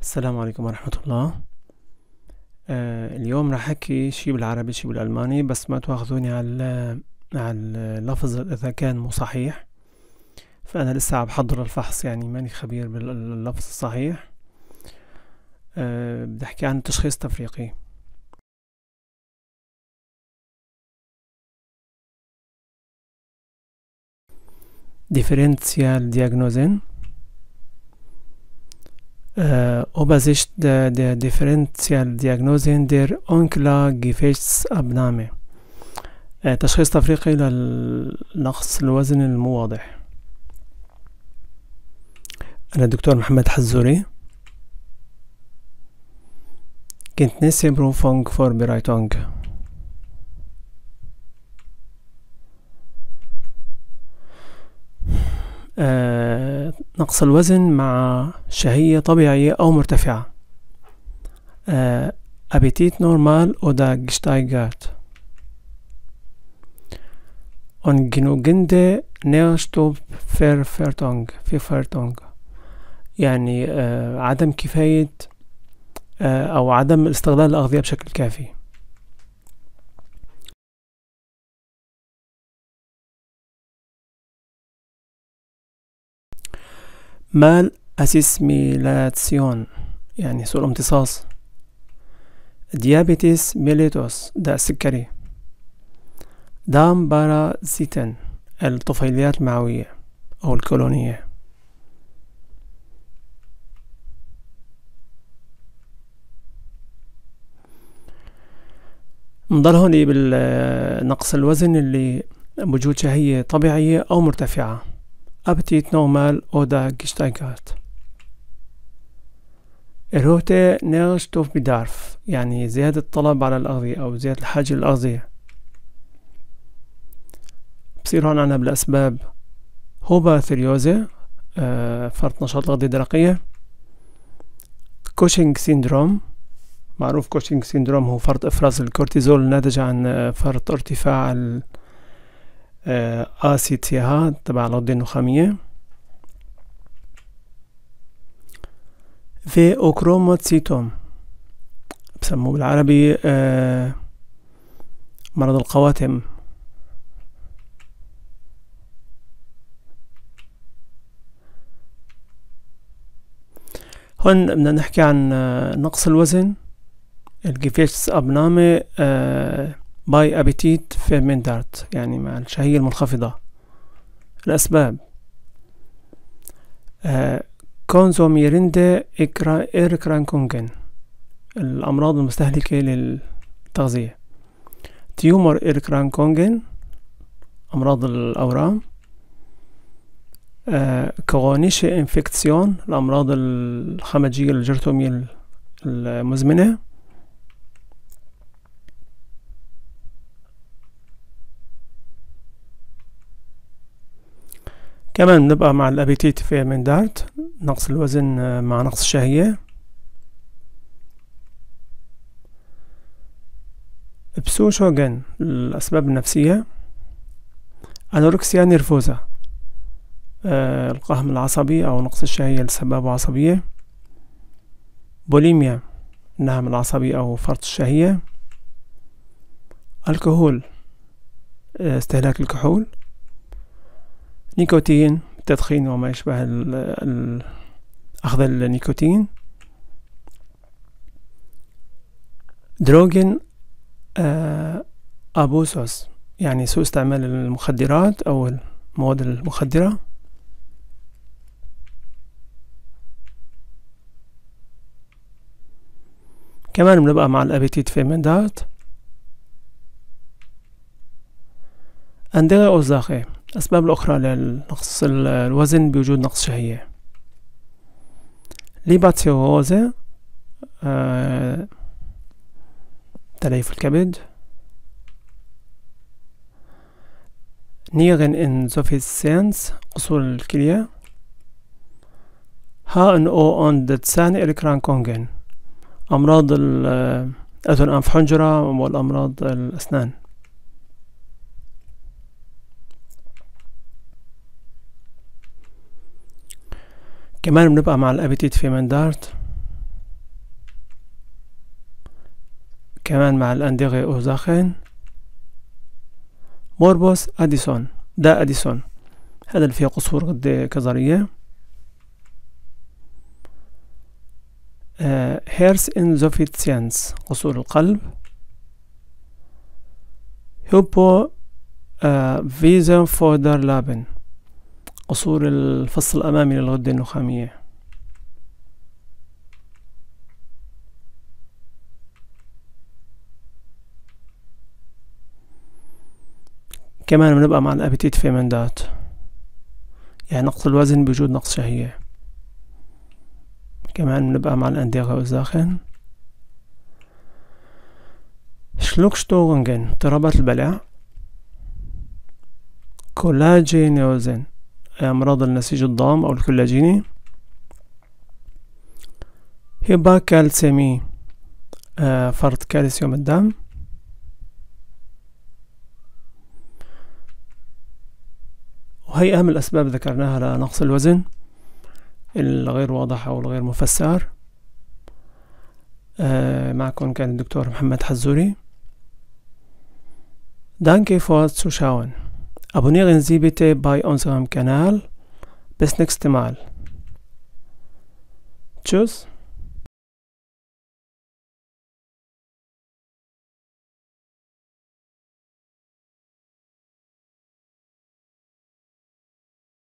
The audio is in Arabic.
السلام عليكم ورحمة الله. اليوم راح أحكي شي بالعربي شي بالألماني، بس ما تواخذوني على اللفظ إذا كان مو صحيح، فأنا لسه عم بحضر الفحص، يعني ماني خبير باللفظ الصحيح. بدي أحكي عن التشخيص التفريقي. Differential Diagnosen. Obersicht der Differentialdiagnosen der Ungleichgewichtsabnahme. تشخيص تفريقي لنقص الوزن المو واضح. أنا الدكتور محمد حزوري. Kenntnisseprüfung Vorbereitung. نقص الوزن مع شهية طبيعية أو مرتفعة. Appetit normal oder gesteigert. Ungenügende Nährstoffverwertung. يعني عدم كفاية أو عدم استغلال الأغذية بشكل كافي. مال أسيسميلاتسيون، يعني سوء الامتصاص. ديابيتس ميليتوس، داء السكري. دام بارازيتن، الطفيليات المعوية أو الكولونية. نضل هون بالنقص الوزن اللي بوجود شهية طبيعية أو مرتفعة. Appetit normal oder gesteigert. Erhöhte Nährstoffbedarf، يعني زيادة الطلب على الأغذية أو زيادة الحاجة للأغذية. بصير هون عنا بالأسباب هوباثيريوزا، فرط نشاط الغدة الدرقية. كوشنج سيندروم، معروف كوشنج سيندروم هو فرط إفراز الكورتيزول الناتج عن فرط ارتفاع ACTH تبع الغدة النخامية. في أوكروموتسيتوم، بسموه بالعربي مرض القواتم. هون بدنا نحكي عن نقص الوزن الجيفيتسابنامي باي أبيتيت فيرمنتارت، يعني مع الشهية المنخفضة. الأسباب كونزوميريندا إيركرانكونجن، الأمراض المستهلكة للتغذية. تيومر إيركرانكونجن، أمراض الأورام. كورونيشة إنفكسيون، الأمراض الخمجية الجرثومية المزمنة. كمان بنبقى مع الأبيتيت فيرمنتارت، نقص الوزن مع نقص الشهية. بسوشوغن، الأسباب النفسية. أنوركسيا نيرفوزا، القهم العصبي أو نقص الشهية لسبب عصبية. بوليميا، النهم العصبي أو فرط الشهية. الكحول، استهلاك الكحول. نيكوتين، التدخين وما يشبه أخذ النيكوتين. دروجين أبوسوس، يعني سوء استعمال المخدرات أو المواد المخدرة. كمان بنبقى مع الأبيتيت فيرمنتارت. أندغي أوزاخي، الأسباب الأخرى لنقص الوزن بوجود نقص شهية. ليباتيوروزا، تليف الكبد. نيرن انسوفيسينس، قصور الكلية. HNO und Zahnirrkrankungen، أمراض الأذن أنف حنجرة والأمراض الأسنان. كمان بنبقى مع الابيتيت فيرمنتارت. كمان مع الأندغة أوزاخن موربوس أديسون دا أديسون، هذا اللي فيه قصور قد كظرية. هيرس إنزوفيتسيانس قصور القلب. هوبو فيزا فودر لابن قصور الفص الأمامي للغدة النخامية. كمان بنبقى مع الأبيتيت فيمندات، يعني نقص الوزن بوجود نقص شهية. كمان بنبقى مع الأندغة والزاخن. شلوكشتوغنجن اضطرابات البلع. كولاجينيوزن أمراض النسيج الضام أو الكولاجيني. هيباكالسيمي فرط كالسيوم الدم. وهي أهم الأسباب ذكرناها لنقص الوزن الغير واضح أو الغير مفسر. معكم كان الدكتور محمد حزوري. Danke fürs Zuschauen. Abonnieren Sie bitte bei unserem Kanal. Bis nächstes Mal. Tschüss.